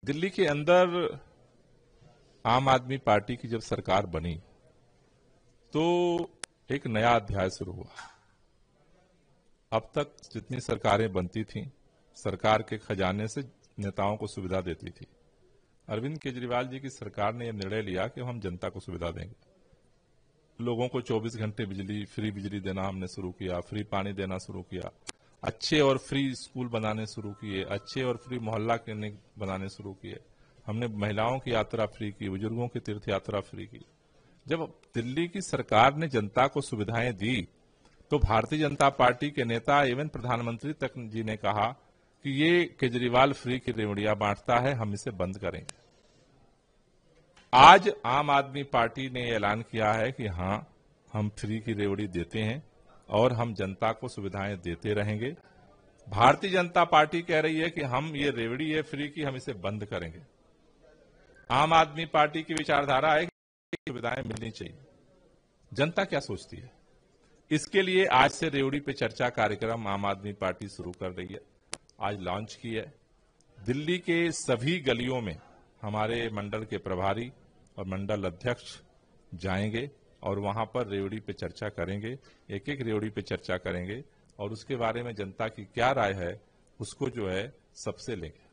दिल्ली के अंदर आम आदमी पार्टी की जब सरकार बनी तो एक नया अध्याय शुरू हुआ। अब तक जितनी सरकारें बनती थीं, सरकार के खजाने से नेताओं को सुविधा देती थी। अरविंद केजरीवाल जी की सरकार ने यह निर्णय लिया कि हम जनता को सुविधा देंगे। लोगों को 24 घंटे फ्री बिजली देना हमने शुरू किया, फ्री पानी देना शुरू किया, अच्छे और फ्री स्कूल बनाने शुरू किए, अच्छे और फ्री मोहल्ला क्लिनिक बनाने शुरू किए। हमने महिलाओं की यात्रा फ्री की, बुजुर्गों की तीर्थ यात्रा फ्री की। जब दिल्ली की सरकार ने जनता को सुविधाएं दी तो भारतीय जनता पार्टी के नेता एवं प्रधानमंत्री तक जी ने कहा कि ये केजरीवाल फ्री की रेवड़ियां बांटता है, हम इसे बंद करेंगे। आज आम आदमी पार्टी ने ऐलान किया है कि हां, हम फ्री की रेवड़ी देते हैं और हम जनता को सुविधाएं देते रहेंगे। भारतीय जनता पार्टी कह रही है कि हम ये रेवड़ी है फ्री की, हम इसे बंद करेंगे। आम आदमी पार्टी की विचारधारा है कि सुविधाएं मिलनी चाहिए। जनता क्या सोचती है, इसके लिए आज से रेवड़ी पे चर्चा कार्यक्रम आम आदमी पार्टी शुरू कर रही है। आज लॉन्च की है। दिल्ली के सभी गलियों में हमारे मंडल के प्रभारी और मंडल अध्यक्ष जाएंगे और वहां पर रेवड़ी पे चर्चा करेंगे, एक एक रेवड़ी पे चर्चा करेंगे और उसके बारे में जनता की क्या राय है उसको जो है सबसे लेंगे।